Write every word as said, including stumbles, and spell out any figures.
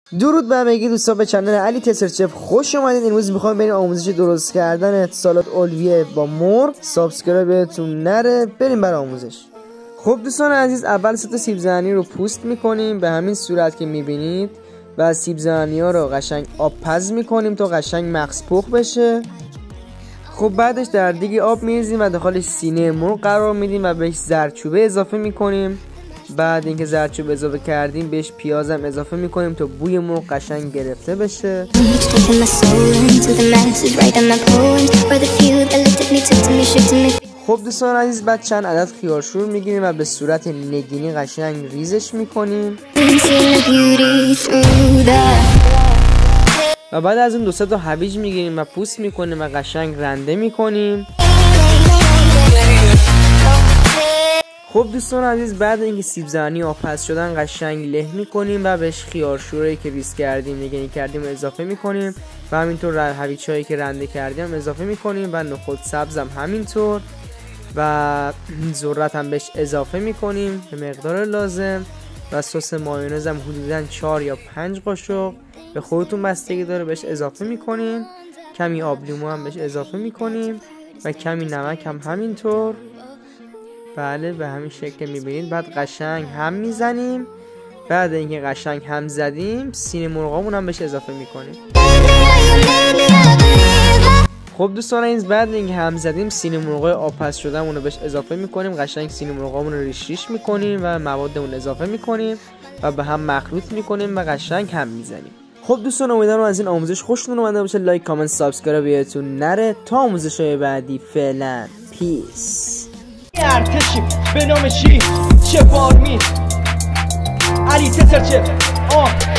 درود به همگی دوستان، به کانال علی تسترچف خوش اومدید. امروز میخوام بریم آموزش درست کردن سالاد اولویه با مرغ. سابسکرایب بهتون نره، بریم برای آموزش. خب دوستان عزیز، اول سه تا سیب زمینی رو پوست میکنیم به همین صورت که میبینید و سیب زمینی ها رو قشنگ آب پز میکنیم تا قشنگ مغز پخت بشه. خب بعدش در دیگه آب میریزیم و داخلش سینه مرغ قرار میدیم و بهش زردچوبه اضافه میکنیم. بعد اینکه زردچوبه اضافه کردیم بهش پیاز هم اضافه میکنیم تا بوی مرغ قشنگ گرفته بشه. خب دوستان عزیز، بعد چند عدد خیارشور میگیریم و به صورت نگینی قشنگ ریزش میکنیم و بعد از اون دو سه تا هویج میگیریم و پوست میکنیم و قشنگ رنده میکنیم. خب دوستان عزیز، بعد اینکه سیب زمینی آبپز شدن قشنگ له میکنیم و بهش خیارشوری که ریز کردیم نگینی کردیم اضافه میکنیم و همینطور هویج‌هایی که رنده کردیم اضافه میکنیم و نخود سبز هم همینطور و ذرت هم بهش اضافه میکنیم به مقدار لازم و سس مایونز هم حدوداً چهار یا پنج قاشق به خودتون بستگی داره بهش اضافه میکنیم. کمی آب لیمو هم بهش اضافه میکنیم و کمی نمک هم همینطور. بله به همین شکل میبینید. بعد قشنگ هم میزنیم. بعد اینکه قشنگ هم زدیم سینه مرغامون هم بهش اضافه میکنیم. خب دوستان عزیز، بعد اینکه هم زدیم سینه مرغای آبپز شدهمون رو بهش اضافه میکنیم. قشنگ سینه مرغامون رو ریش ریش میکنیم و موادمون اضافه میکنیم و به هم مخلوط میکنیم و قشنگ هم میزنیم. خب دوستان، امیدوارم از این آموزش خوشتون اومده باشه. لایک، کامنت، سابسکرایب یادتون نره. تا آموزش‌های بعدی فعلا پیس. ارتشیم به نام چی؟ چه بارمی علی تسترچف آه